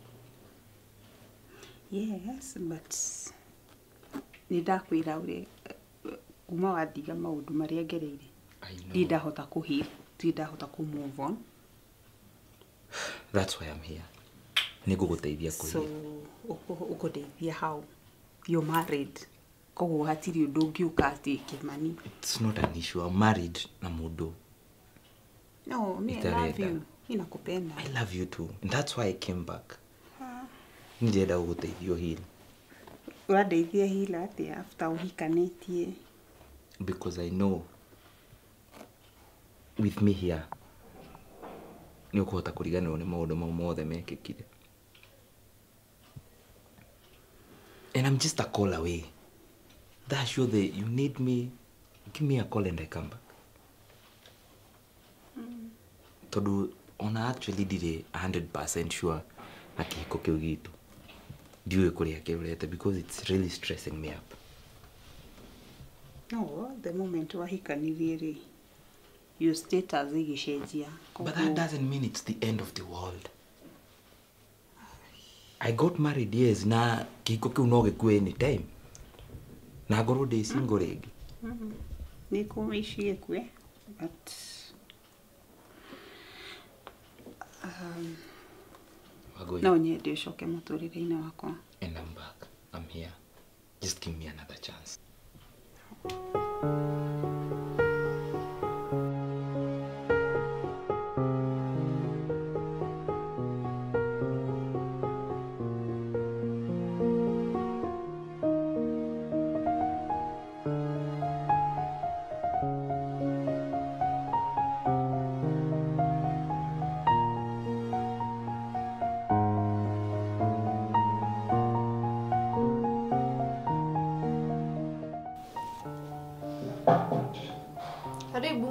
Yes, but nĩndakwĩra ũrĩa kuma wathiga maũndũ marĩa ngereire. Ndindahota kũheal, ndindahota move on. That's why I'm here. Nĩngũgũteithia kũheal. So, ũkũndeithia how? You're married. Koguo hatirĩ ũndũ ũngĩũka atĩ Kĩmani. It's not an issue. I'm married na mũndũ. No, me, I love you. Ninakupenda. I love you too. And that's why I came back. Nĩndĩrenda gũgũteithia heal. Ũrandeithia heal atĩa after ũhikanĩtie? Because I know with me here nĩũkũhota kũriganĩrwo nĩ maũndũ mau mothe mekĩkire. And I'm just a call away. That's sure that you need me. Give me a call and I come back. Tondũ ona actually ndirĩ 100% sure na kĩhiko kĩu gitũ. Ndiũĩ kũrĩa kĩrorete because it's really stressing me up. No, the moment wahikanirie rĩ, your status ĩgĩcenjia. But that doesn't mean it's the end of the world. I got married, yes, na kĩhiko kĩu no gĩkue anytime. Na ngorwo ndĩ single rĩngĩ. Nĩkũmĩici gĩkue, but no nyende ũcoke mũtũrĩre-inĩ wakwa. And I'm back. I'm here. Just give me another chance. Karibu.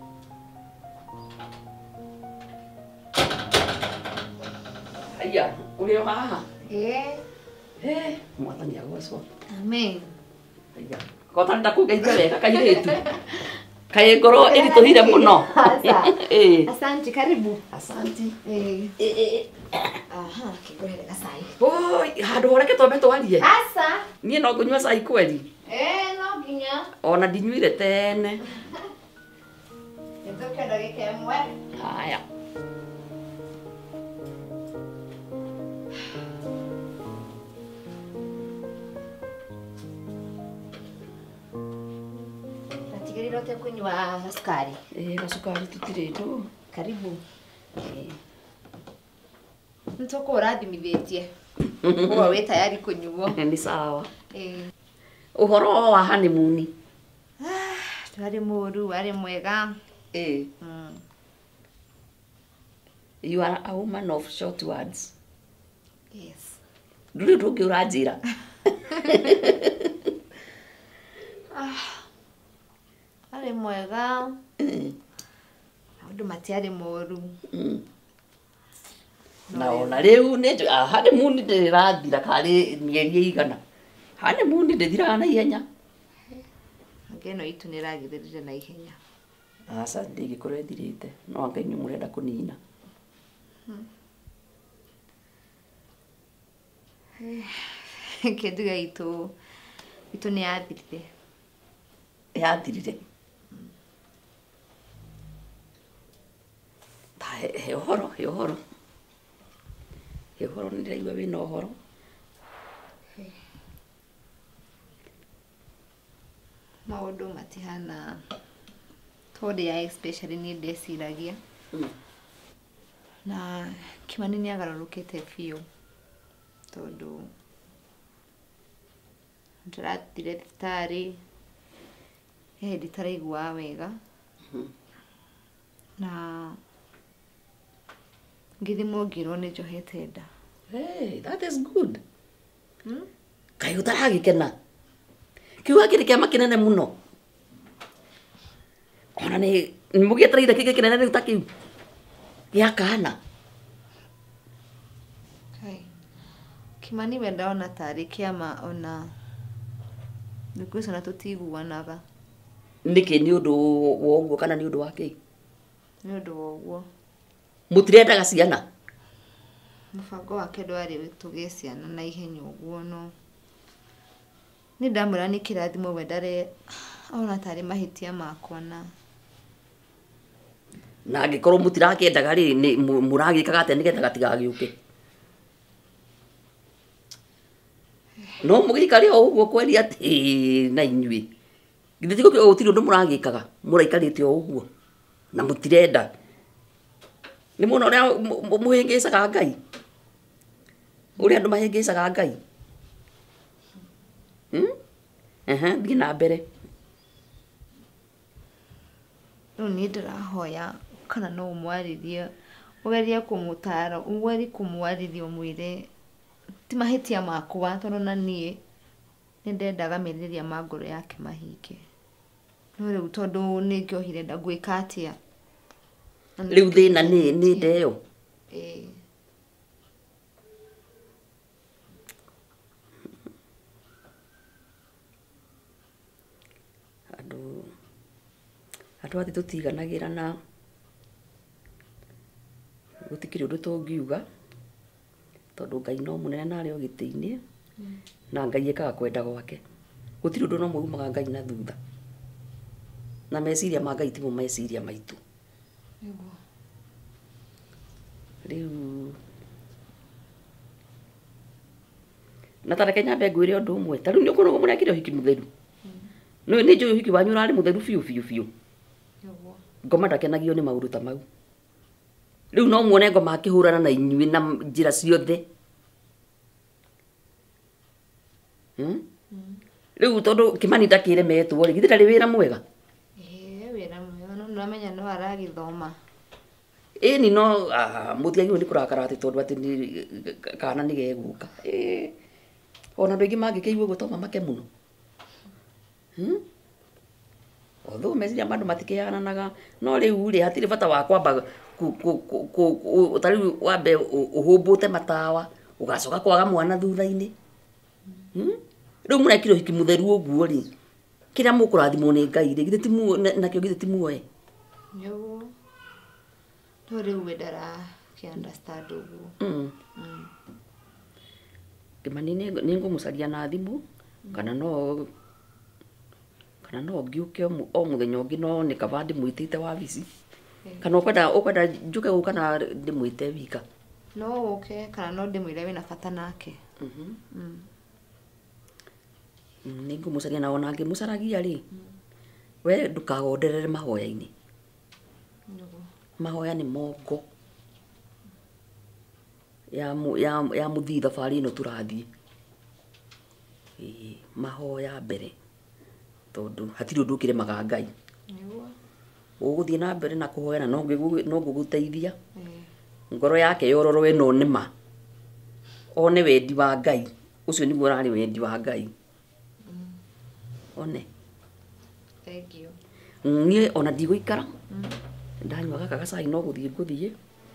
Aya, uri o haha? Mwathani agocwo. Amen. Aya, kota ndakugeithia wega kairitu. Kaĩ ngoro ĩritũhire mũno. Asante, karibu. Asante. Aha, kĩngũhere gacai. Oi, handũ horeke twambe twarie. Asa. Niĩ no ngũnyua cai kweli? No nginya. Ona ndinyuire tene. Nĩtũke ndagĩka ĩmwe. Haya. Natigĩrĩire ũte kũnyua cukari. Gacukari tũtirĩ tu. Karibu. Nĩtũkũ ũrathimithĩtie. Ũguo wĩ tayari kũnyuo. Nĩ sawa. Ũhoro wa honeymoon? Warĩ mũru, warĩ mwega. You are a woman of short words. Yes. Nduri ndungi uranjira. Ari mwega. Maundu matiari moru. Na ona riu ni honeymoon ndirathira kari mieri igana. Honeymoon ndithiraga na ihenya. Ngeno itu niragithirire na ihenya. Asa ndigikore thirite no anga inyu murenda kunina. Kindu itu ni yathirire. Yathirire. He uhoro niraigua wina uhoro. Maundu matihana tondũ ya especially ni ndeciragia. Na Kimani ni agarũrũkĩte biũ tondũ ndĩrathire thibitarĩ nditaraigua wega na ngithimwo ngirwo nĩ njohete nda. Hey, that is good. Kai utaragikena. Kiuga kiri kiama kinene muno. Ona ni mugietereire kiki kinene riu ta kiu. Gia kana. Kimani we ndaona tarĩ kĩama ona thikũ icio na tũtiguanaga. Niki ni undu wa ũguo kana ni undu wa kĩ? Ni undu wa ũguo. Mutirendaga ciana? Mũbango wake ndwarĩ tũgĩe ciana na ihenya ũguo no. Ni ndamwĩra nĩ kĩrathimo we ndarĩ ona tarĩ mahĩtia makwa na angĩkorwo mũtirakĩendaga rĩ nĩ mũragĩkaga atĩa nĩgetha gatigagĩũke? No mũgĩikare o ũguo kweri atĩ na inyuĩ githĩ tiguo gũtirĩ ũndũ mũragĩkaga mũraikarĩte o ũguo na mũtirenda nĩ muona ũrĩa mũhĩngĩcaga Ngai ũrĩa andũ mahĩngĩcaga Ngai. Thiĩ na mbere. Rĩu niĩ ndĩrahoya kana no ũmwarĩrie ũgerie kũmũtara ũgerie kũmwarĩria ũmwĩre ti mahĩtia makwa tondũ na niĩ nĩ ndendaga merirĩria ma ngoro yake mahinge. No rĩu tondũ nĩ ngĩohire nda ngwĩka atĩa? Rĩu thĩna nĩ nda ĩyo. Andũ athi tũtiganagĩra na gũtikĩrĩ ũndũ tũngiuga tondũ Ngai no mũnene na arĩ o gĩtĩ-inĩ na Ngai ekaga kwenda gwake. Gũtirĩ ũndũ no umaga Ngai na thutha na meciria ma Ngai timo meciria maitũ. Rĩu na tareke nyambe ngwĩre ũndũ ũmwe ta rĩu nĩ ũkũrwo mũrekire ũhiki mũtheru. Nĩ njũĩ ũhiki wanyu ũrarĩ mũtheru biũ. Ngoma ndakenagio nĩ maũndũ ta mau. Rĩu no muone Ngoma akĩhũrana na inyuĩ na njĩra ciothe. Rĩu tondũ Kimani ndakĩremetwo rĩ githĩ ndarĩ wĩra mwega? Wĩra mwega no nĩramenya no aragĩthoma. Ĩni no mũtiagĩrĩirwo nĩ kũrakara atĩ tondũ atĩ kana nĩ gegũka. Ona andũ aingĩ mangĩkĩigua ũguo to mamake mũno. Although meciria ma andũ matikĩhananaga no rĩu rĩ hatirĩ bata wa kwamba tarĩu wambe ũhũmbũte matawa ũgacoka kwaga mwana thutha-inĩ. Rĩu mũrekire ũhiki mũtheru ũguo rĩ kĩrĩa mũkũrathimwo nĩ Ngai rĩ githĩ ti nakĩo githĩ ti muoe? Nĩguo. No rĩu we ndarakĩ-understand ũguo. Kimani nĩ ngũmũcaria na thimũ kana no ngiũke o mũthenya ũngĩ no nĩ kaba ndĩmwĩtĩte wabici kana ũkwenda njuke gũka na ndĩmwĩte wika? No ũke kana no ndĩmwĩre wĩna bata nake. Nĩ ngũmũcaria na ona ngĩmũcaragia rĩ we ndũkagonderere mahoya-inĩ. Mahoya nĩ mongo ya mũthii thabarĩ ĩno tũrathiĩ. Mahoya mbere tondũ hatirĩ ũndũ ũkĩremaga Ngai. Ũgũthiĩ na mbere na kũhoera no ngũgũteithia. Ngoro yake yororo ĩno nĩma. One wendi wa Ngai. Ũcio nĩguo ũrarĩ wendi wa Ngai. One. Thank you. Niĩ ona ndigũikara. Ndanyua gaka gacai no gũthiĩ ngũthiĩ.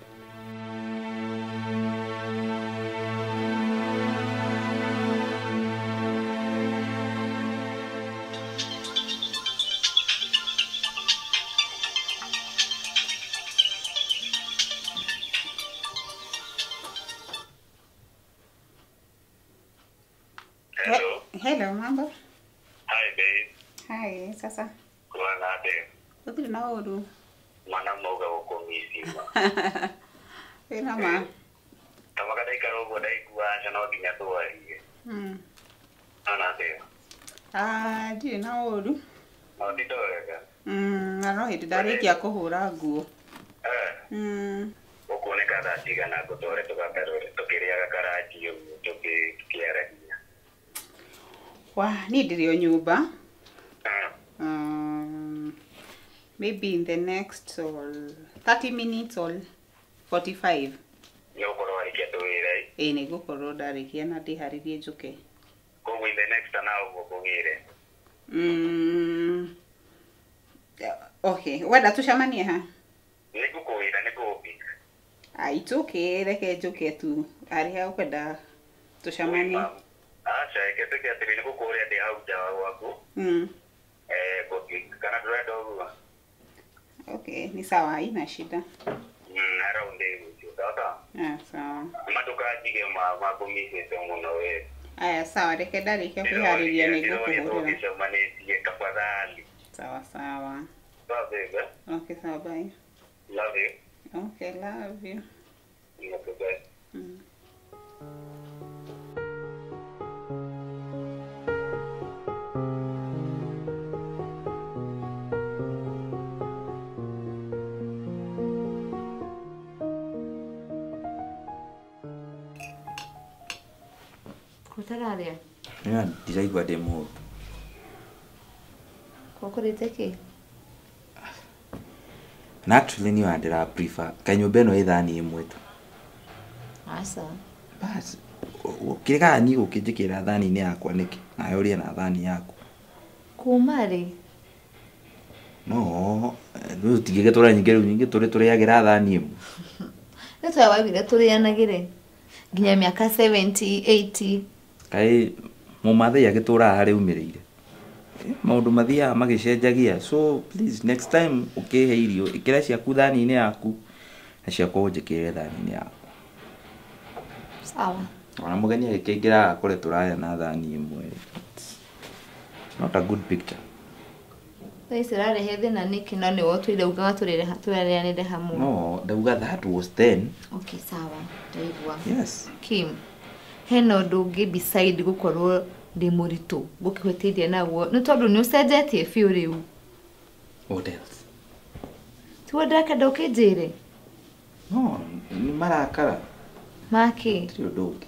Hello, mambo. Hi, babe. Hi, sasa. Kwa nade. Utiri na uru. Mana moga ukomisima. Ina ma. Tamaka dai karo go dai kuwa chano dinya to ari. Anade. Ndi na uru. No nditoega. Na no hindi ndarikia kuhura nguo. Ukoneka thatiga na gutore tugakarore tukiriaga karaji yo tukiaragia. Ni ndiri o nyumba. Maybe in the next 30 minutes or 45. Nyokoro arikia tuwire. Nĩ ngũkorwo ndarikia na ndiharĩrie njuke. Koguo in the next an hour gũkũgĩre. Okay, wenda tucemanie ha? Nĩngũkũwĩra nĩngũgũpick. It's okay, reke njuke tu. Harĩa ũkwenda tucemanie. Acha iketeke atĩ nĩngũkũria ndĩ hau nja wa gwaku. Gũpick kana ndũrenda ũguo? Okay, ni sawa, haina shida. Around hiyo sawa. Sawa. Matukajige makumisite mũno we. Aya, sawa, reke ndarikia kwĩharĩria nĩngũkũhũrĩra. Tucemanie tafadhali. Sawa sawa. Sawa baby. Okay, sawa, bye. Love you. Okay, love you. Okay, bye. Kutararia. Ndiraigua ndĩ mũũru. Kũkũrĩte kĩ? Na actually niĩ ndĩra prefer kanyũmba ĩno ĩ thani ĩmwe tu. Asa. Bas ũkĩrĩkaga niĩ gũkĩnjĩkĩra thani-inĩ yakwa nĩkĩ? Nawe ũrĩe na thani yaku. Kuma rĩ? No, rĩu tingĩgĩtũra nyingĩ rĩu nyingĩ tũrĩagĩra thani ĩmwe. Nĩ twawagire tũrĩanagĩre nginya mĩaka 70, 80. Kaĩ mũmathai agĩtũraga harĩa umĩrĩire. Maũndũ mathiaga magĩcenjagia. So please next time ũkĩhe irio ĩkĩra ciaku thani-inĩ yaku na ciakwa ũnjĩkĩrĩre thani-inĩ yaku. Sawa. Ona mũgeni agĩkĩingĩra akore tũrarĩa na thani ĩmwe. Not a good picture. Thaicĩ rarehe thĩna nĩkĩ na nĩwe twĩraugaga tũrarĩanĩre hamwe. No, ndauga that was then. Okay, sawa. Ndaigua. Yes. Kim, hena ũndũ ũngĩ beside gũkorwo ndĩ mũritũ gũkĩhotithia naguo nĩ tondũ nĩ ũcenjetie biũ rĩu. What else? Tiwe ndakenda ũkĩnjĩre? No, nĩ marakara. Makĩ? Ti ũndũ ũngĩ.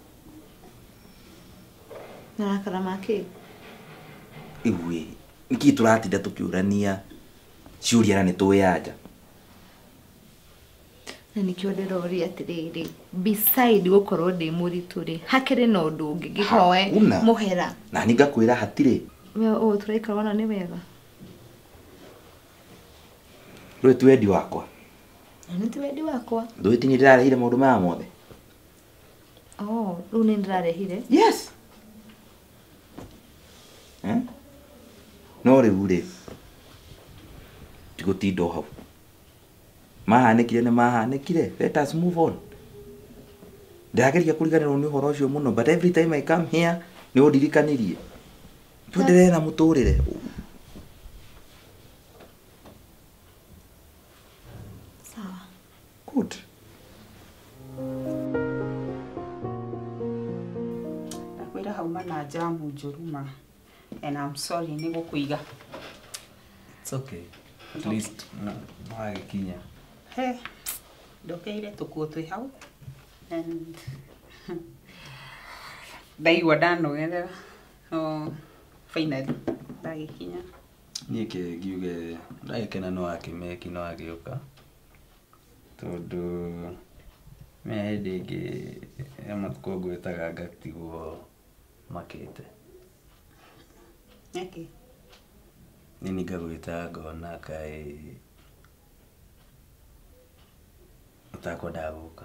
Marakara makĩ? Igwe, nĩkĩ tũratinda tũkĩũrania ciũria na nĩtũĩ anja? Na nĩkĩo ndĩroria atĩrĩrĩ, beside gũkorwo ndĩ mũritũ rĩ, hakĩrĩ na ũndũ ũngĩ ngĩhoe mũhera. Na nĩ ngakwĩra hatirĩ. Ũũ tũraikara wona nĩ wega. Rũĩ ti wendi wakwa. Na nĩ ti wendi wakwa. Ndũĩ ti nĩ ndĩrarehire maũndũ maya mothe. Rĩu nĩ ndĩrarehire? Yes. No rĩu rĩ, tigũtinda o hau. Mahanĩkire nĩ mahanĩkire. Let us move on. Ndĩrageria kũriganĩrwo nĩ ũhoro ũcio mũno, but every time I come here nĩ ũndirikanirie. Twendelee na mũtũrĩre. Sawa. Good. Ndakwĩra hauma na jamu njũru ma. And I'm sorry nĩ gũkũiga. It's okay. At least no agĩkinya. Ndokeire tũkuo twĩ hau. And ndaigua ndanogerera. Finally ndagĩkinya. niĩ kĩngiuge ndagĩkena no akĩmeki no agĩũka tondũ me hĩndĩ ĩngĩ ya matukũ ngwĩtaga ngatigwo makĩte. Nĩkĩ? Nini ngagwĩta ngona kaĩ ũtakwendaga gũka.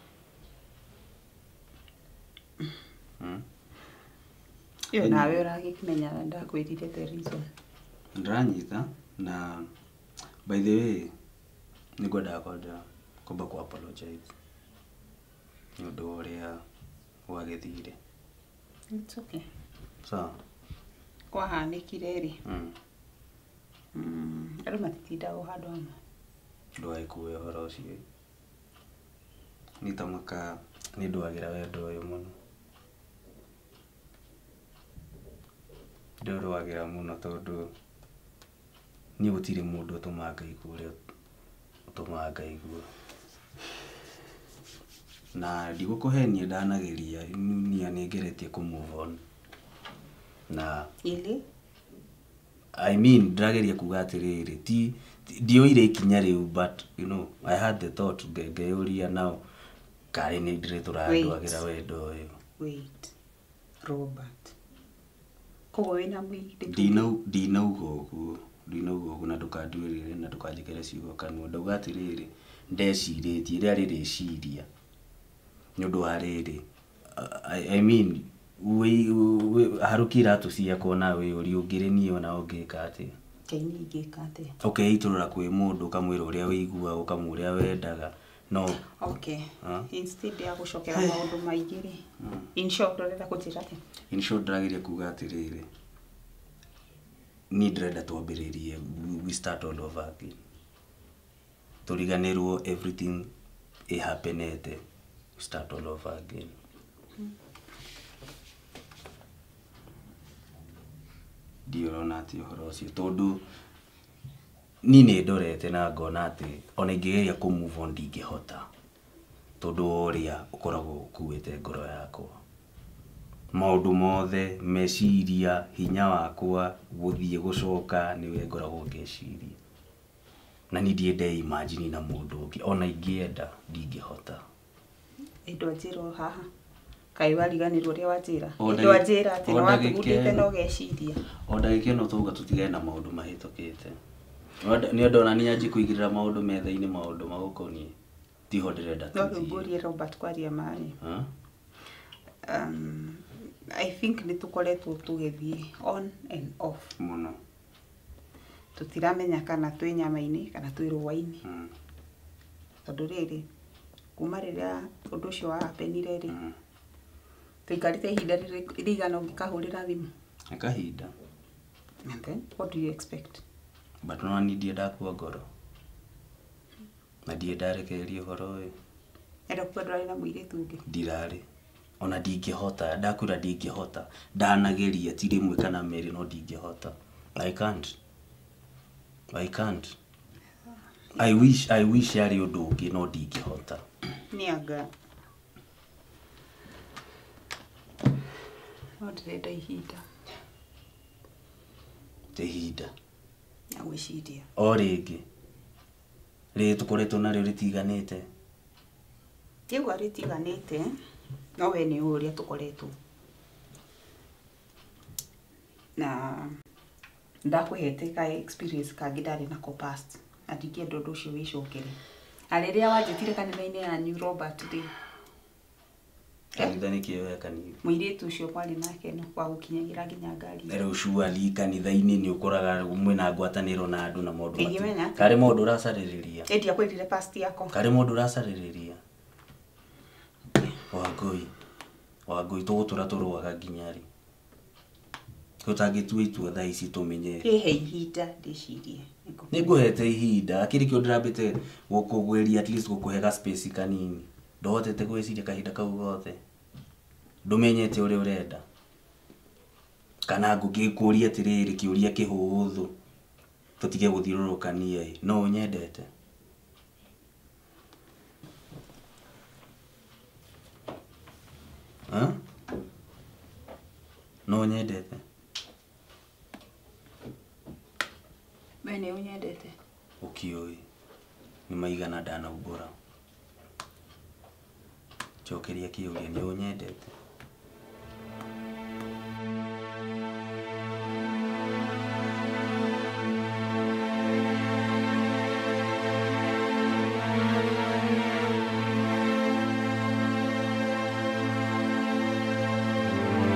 Yo nawe ũragĩkĩmenya ndakwĩrire the reason. Ndĩranyita na by the way nĩngwendaga kwamba ku apologize nĩ ũndũ ũrĩa wagĩthire. It's okay. Sawa. Kwahanĩkire rĩ? Andũ matitindaga o handũ hamwe. Ndũgagĩkue ũhoro ũcio. Nĩ ta maka nĩ ndwagĩra wendo ũyũ mũno. Ndũrwagĩra mũno tondũ niĩ gũtirĩ mũndũ ũtũmaga ngaigua ũrĩa ũtũmaga ngaigua. Na ndigũkũhenia ndanageria niĩ nĩngeretie kũ move on. Na I mean ndĩrageria kuga atĩrĩrĩ ti ndioire ikinya rĩu but you know I had the thought ngeyũria now karĩ nĩ ndĩrĩtũrandwagĩra wendo ũyũ. Wait, Robert. Koguo wĩna mũirĩtu? Ndinauga ũguo na ndũkanduĩrĩre na ndũkanjĩkĩre ciugo kanua. Ndauga atĩrĩrĩ ndecirĩtie rĩrĩa rĩrĩciria nĩ ũndũ wa rĩrĩ I mean harũki iratũ ciakwa na wĩyũria ũngĩrĩ niĩ ona ũngĩka atĩa. Kaini ingĩka atĩa? Ũkeitũrũra kwĩ mũndũ ũkamwĩra ũrĩa wĩiguaga ũkamwĩra ũrĩa wendaga. No. Okay. Instead ya gũcokera maũndũ maingĩ rĩ. In short ũrenda kũnjĩra atĩa? In short ndĩrageria kuga atĩrĩrĩ niĩ ndĩrenda twambĩrĩrie we start all over again. Tũriganĩrwo everything happenete start all over again. Ndiũrona atĩ ũhoro ũcio tondũ niĩ nĩ ndorete na ngona atĩ ona ingĩgeria kũ move on ndingĩhota tondũ ũrĩa ũkoragwo ũkuĩte ngoro yakwa. Maũndũ mothe meciria hinya wakwa gũthiĩ gũcoka nĩwe ngoragwo ngeciria. Na niĩ ndiende imagine na mũndũ ũngĩ ona ingĩenda ndingĩhota. Ndwanjĩra haha. Kaĩ wariganĩrwo ũrĩa wanjĩra? Ndwanjĩra atĩ no wakũgũrĩte no geciria. O ndagĩka ĩno twauga tũtigane na maũndũ mahĩtũkĩte. Nĩ ndona nĩ anjĩ kũigĩrĩra maũndũ metha-inĩ maũndũ magũkoniĩ. Tiho ndĩrenda tũthiĩ. No rũmbũrie Robert kwaria marĩ. I think nĩ tũkoretwo tũgĩthiĩ on and off. Mũno. Tũtiramenya kana twĩ nyama-inĩ kana twĩ rũa-inĩ. Tondũ rĩrĩ kuma rĩrĩa ũndũ ũcio wahapenire rĩ tũikarĩte ihinda rĩigana ũngĩkahũrĩra thimũ? Nĩ kahinda. And then what do you expect? But no niĩ ndiendakua ngoro na ndiendarekereria ũhoro ũyũ. Enda kuga ndũrarĩ na mũirĩtu ũngĩ? Ndirarĩ ona ndingĩhota ndakwĩra ndingĩhota ndanageria ti rĩmwe kana merĩ no ndingĩhota. I can't. I wish yarĩ ũndũ ũngĩ no ndingĩhota. Nĩ anga no ndĩrenda ihinda. Ihinda ya gwĩciria o rĩngĩ rĩrĩ tũkoretwo narĩo rĩtiganĩte. Tiũga rĩtiganĩte no we nĩ ũrĩa tũkoretwo na ndakwĩhete ka experience kangĩ ndarĩ nako past na ndingĩenda ũndũ ũcio wĩcokere. Na rĩrĩa wanjĩtire kanitha-inĩ yanyu Robert rĩ kanitha nĩ kĩoya kanitha mũirĩtu ũcio kwarĩ nake no wa gũkinyagĩra nginya ngari. Rĩu shuali kanitha-inĩ nĩ ũkoraga mwĩna ngwatanĩro na andũ na maũndũ karĩ maũndũ ũracarĩrĩria. Ĩndĩ akwĩrire past yako karĩ maũndũ ũracarĩrĩria. Wangũi tũgũtũra tũrũaga nginya rĩ tũtangĩtua itua thaa ici tũmenye. He ihinda ndĩcirie. Nĩngũhete ihinda kĩrĩ kĩo ndĩrambĩte gũkũgweria at least gũkũhega space kanini. Ndohotete gwĩciria kahinda kau gothe ndũmenyete ũrĩa ũrenda kana ngũkũria atĩrĩrĩ kĩũria kĩhũthũ tũtige gũthiũrũrũkania no ũnyendete. No ũnyendete. we nĩ ũnyendete Ũkĩũĩ nĩ maigana ndanaumbũra. Cokeria kĩũria nĩ ũnyendete.